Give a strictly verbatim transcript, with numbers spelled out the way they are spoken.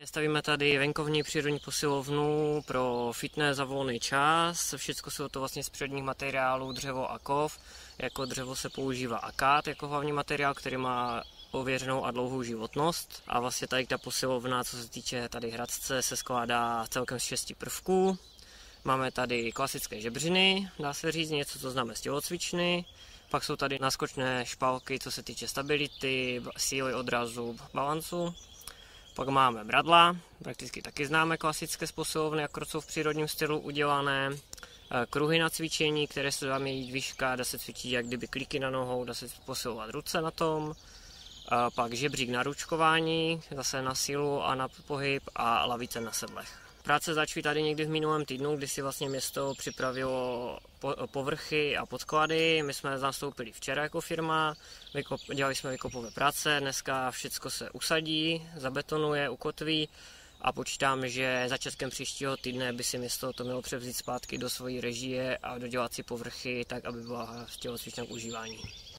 Stavíme tady venkovní přírodní posilovnu pro fitness za volný čas. Všechno jsou to vlastně z přírodních materiálů, dřevo a kov. Jako dřevo se používá akát jako hlavní materiál, který má ověřenou a dlouhou životnost. A vlastně tady ta posilovna, co se týče tady Hradce, se skládá celkem z šesti prvků. Máme tady klasické žebřiny, dá se říct, něco, co známe z tělocvičny. Pak jsou tady naskočné špalky, co se týče stability, síly odrazu, balancu. Pak máme bradla, prakticky taky známe klasické z posilovny, jako jsou v přírodním stylu udělané. Kruhy na cvičení, které se dá měnit výška, dá se cvičit jak kdyby kliky na nohou, dá se posilovat ruce na tom. Pak žebřík na ručkování, zase na sílu a na pohyb a lavice na sedlech. Práce začaly tady někdy v minulém týdnu, kdy si vlastně město připravilo povrchy a podklady. My jsme nastoupili včera jako firma, dělali jsme vykopové práce, dneska všechno se usadí, zabetonuje, ukotví a počítám, že začátkem příštího týdne by si město to mělo převzít zpátky do své režie a dodělat si povrchy tak, aby byla v tělocvičném užívání.